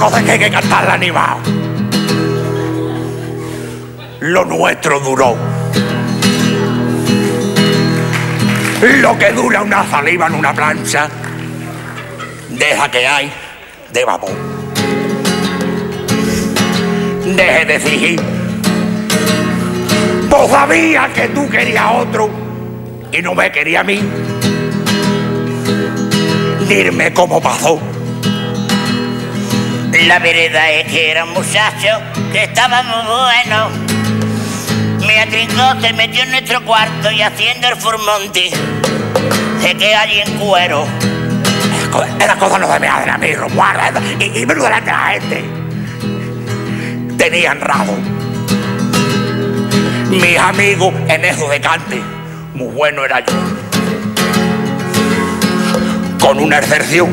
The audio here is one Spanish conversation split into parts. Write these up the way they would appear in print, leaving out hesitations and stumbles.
cosa es que hay que cantarla animado. Lo nuestro duró lo que dura una saliva en una plancha. Deja que hay de vapor. Deje de fingir. Vos sabías que tú querías otro y no me quería a mí. Dime cómo pasó. La verdad es que era un muchacho que estaba muy bueno. Me atrincó, se metió en nuestro cuarto y haciendo el furmonti se queda allí en cuero. Esas cosas no se me hacen a mí, Romualda. Y menos delante de la gente. Tenían razón. Mis amigos en eso de cante, muy bueno era yo. Con una excepción.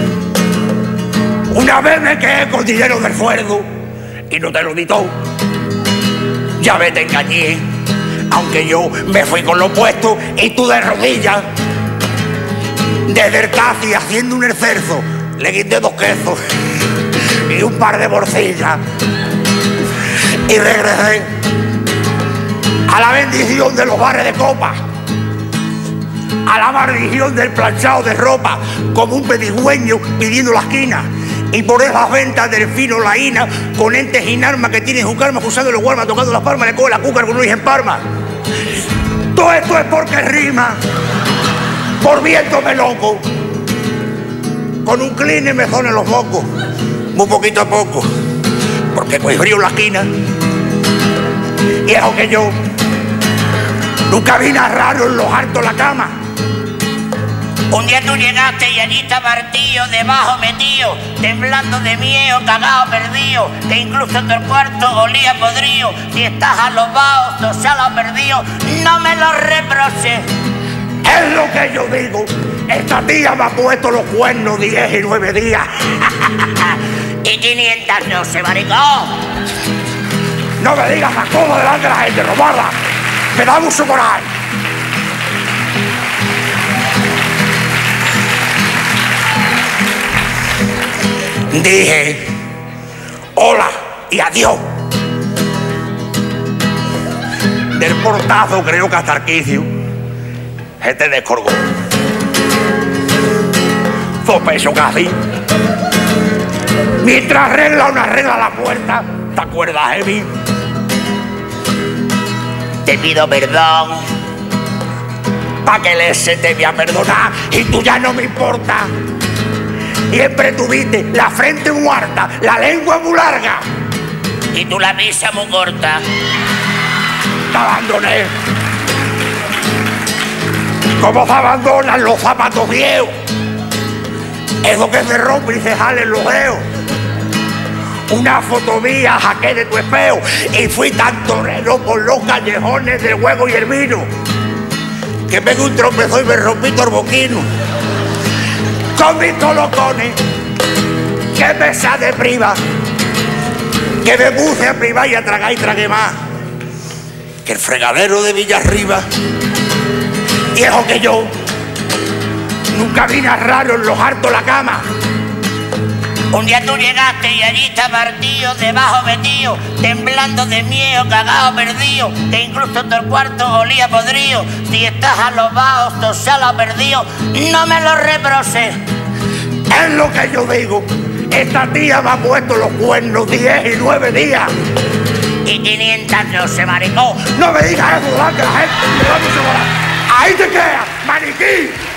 Una vez me quedé con dinero del esfuerzo y no te lo di todo. Ya ves, te engañé, aunque yo me fui con lo puesto y tú de rodillas. Desde el taxi haciendo un exceso, le quité 2 quesos y un par de bolsillas. Y regresé a la bendición de los bares de copa, a la maldición del planchado de ropa, como un pedigüeño pidiendo la esquina. Y por esas ventas del fino laína, con entes sin armas que tienen un karma, acusando los guarmas, tocando las palmas, le coge la cúcar con Luis en Parma. Todo esto es porque rima, por viéndome loco. Con un cleaner me zonan los mocos, muy poquito a poco, porque coge frío en la esquina. Y es que yo nunca vi nada raro en los hartos de la cama. Un día tú llegaste y allí estaba el tío debajo metido, temblando de miedo, cagado, perdido, que incluso todo el cuarto olía podrido. Si estás a los baos, tosado, perdido, no me lo reproches. Es lo que yo digo. Esta tía me ha puesto los cuernos 10 y 9 días. Y 500 no se maricón. No me digas las cosas delante de la gente, Romualda. Me da mucho coraje. Dije hola y adiós. Del portazo creo que hasta Arquicio se te descolgó. Sospecho casi. Mientras arregla la puerta, ¿te acuerdas de mí? Te pido perdón. Pa' que le se te voy a perdonar y tú ya no me importa. Siempre tuviste la frente muy harta, la lengua muy larga. Y tú la misa muy corta. Te abandoné. ¿Cómo se abandonan los zapatos viejos? Eso que se rompe y se jalen los dedos. Una foto mía saqué de tu espejo y fui tan torero por los callejones del juego y el vino que me dio un tropezón y me rompí todo el boquino. Con mis colocones, que me sa de priva, que me puse a privar y a tragar y tragué más que el fregadero de Villarriba. Y eso que yo nunca vi nada raro en los hartos de la cama. Un día tú llegaste y allí estaba el tío debajo metido, temblando de miedo, cagado, perdido, que incluso todo el cuarto olía podrido. Si estás a los bajos, tosado, perdido, no me lo reproches. Es lo que yo digo. Esta tía me ha puesto los cuernos 10 y 9 días. Y 500 no se maricó. No me digas eso, delante de la gente. Ahí te quedas, maniquí.